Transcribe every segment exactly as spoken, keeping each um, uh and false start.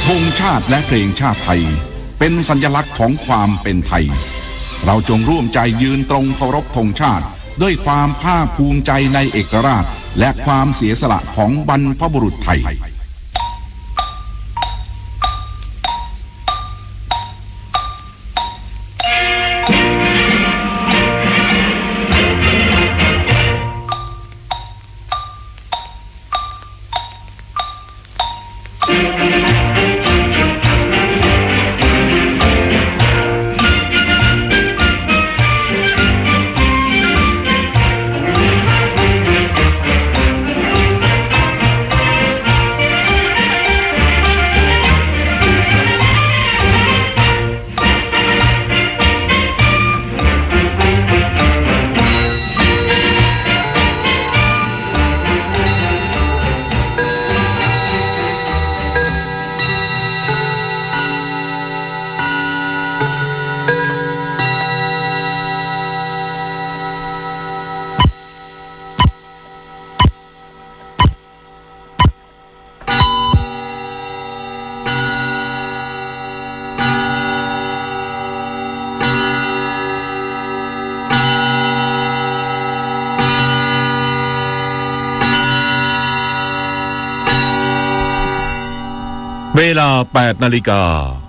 ธงชาติและเพลงชาติไทยเป็นสัญลักษณ์ของความเป็นไทยเราจงร่วมใจยืนตรงเคารพธงชาติด้วยความภาคภูมิใจในเอกราชและความเสียสละของบรรพบุรุษไทยเวลา แปด นาฬิกา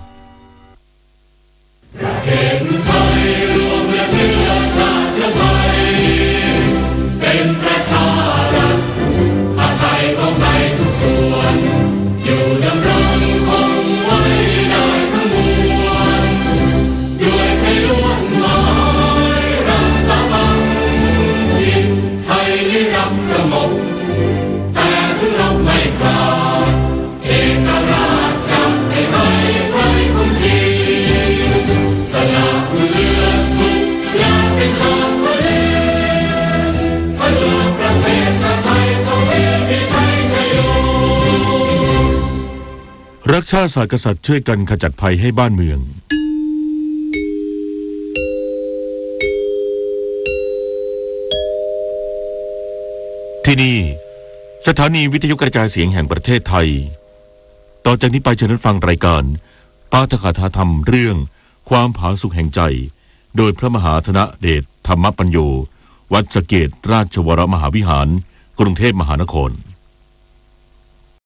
รักชาติศาสตร์กษัตริย์ช่วยกันขจัดภัยให้บ้านเมืองที่นี่สถานีวิทยุกระจายเสียงแห่งประเทศไทยต่อจากนี้ไปเชิญรับฟังรายการปาฐกถาธรรมเรื่องความผาสุกแห่งใจโดยพระมหาธนเดชธรรมปัญโยวัดสะเกษราชวรมหาวิหารกรุงเทพมหานคร